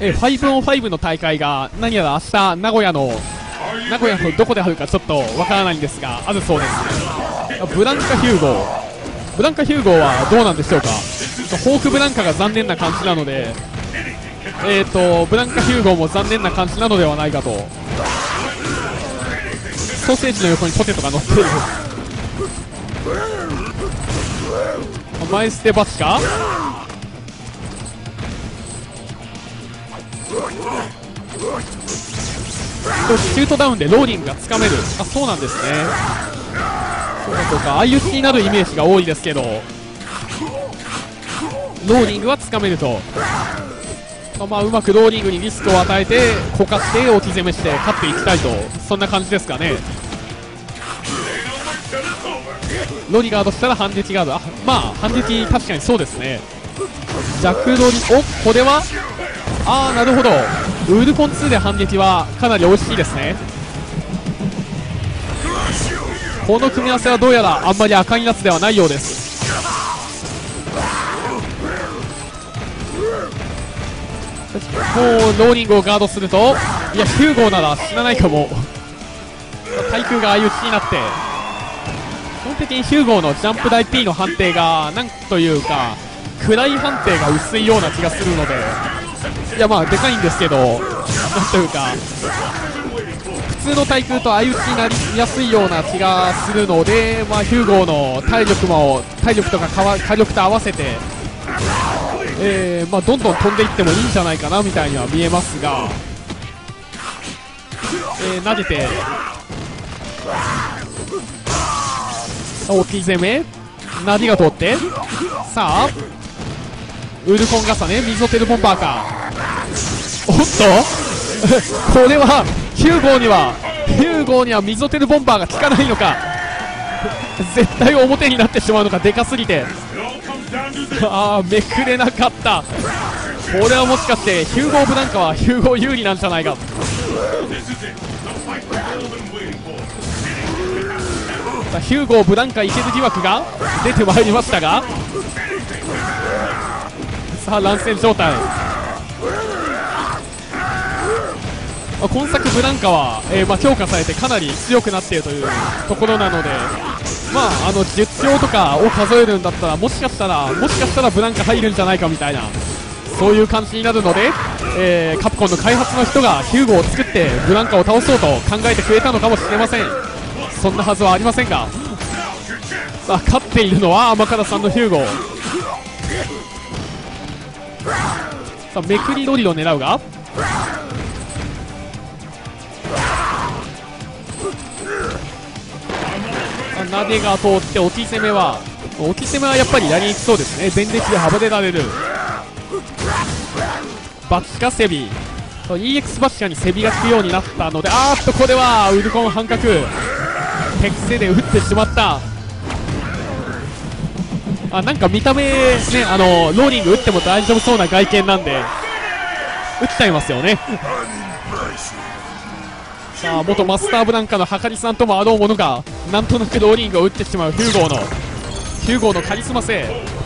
5on5 の大会が何やら明日名古屋のどこであるかちょっとわからないんですが、あるそうです。ブランカヒューゴはどうなんでしょうか。ホークブランカが残念な感じなので、ブランカヒューゴも残念な感じなのではないかと。ソーセージの横にポテトが乗っている。前捨てバチか。シュートダウンでローリングがつかめる。あ、そうなんですね。そうか、相打ちになるイメージが多いですけど、ローリングはつかめると。うまくローリングにリスクを与えてこかして置き攻めして勝っていきたいと、そんな感じですかね。ロリガードしたら反撃ガード、反撃確かにそうですね。弱ロリ、これはなるほど、ウルコン2で反撃はかなり美味しいですね。この組み合わせはどうやらあんまり赤いやつではないようです。もうローリングをガードすると、いやヒューゴーなら死なないかも。対空が相打ちになって、基本的にヒューゴーのジャンプ台 P の判定がなんというか暗い判定が薄いような気がするので、いやでかいんですけど、なんというか普通の対空と相打ちになりやすいような気がするので、ヒューゴーの体力とか火力と合わせて、どんどん飛んでいってもいいんじゃないかなみたいには見えますが、投げて大きい攻め、ナディが通って、さあウルコン重ね、ミゾテルボンバーか。おっとこれはヒューゴーにはミゾテルボンバーが効かないのか。絶対表になってしまうのか、でかすぎて。めくれなかった。これはもしかしてヒューゴーブランカはヒューゴー有利なんじゃないか。ヒューゴーブランカいける疑惑が出てまいりましたが、さあ乱戦状態。今作ブランカは、強化されてかなり強くなっているというところなので、10強とかを数えるんだったらもしかしたらブランカ入るんじゃないかみたいな、そういう感じになるので、カプコンの開発の人がヒューゴを作ってブランカを倒そうと考えてくれたのかもしれません。そんなはずはありませんが、勝っているのは甘辛さんのヒューゴ。さあめくりドリルを狙うが、ナデが通って置き攻めはやっぱりやりにくそうですね。全力で暴れられる。バチカセビ EX バチカにセビが効くようになったので、これはウルコン半角手癖で打ってしまった。なんか見た目ね、ローリング打っても大丈夫そうな外見なんで打っちゃいますよね。さあ元マスターブランカのはかりさんともあろうものがなんとなくローリングを打ってしまうヒューゴーのカリスマ性。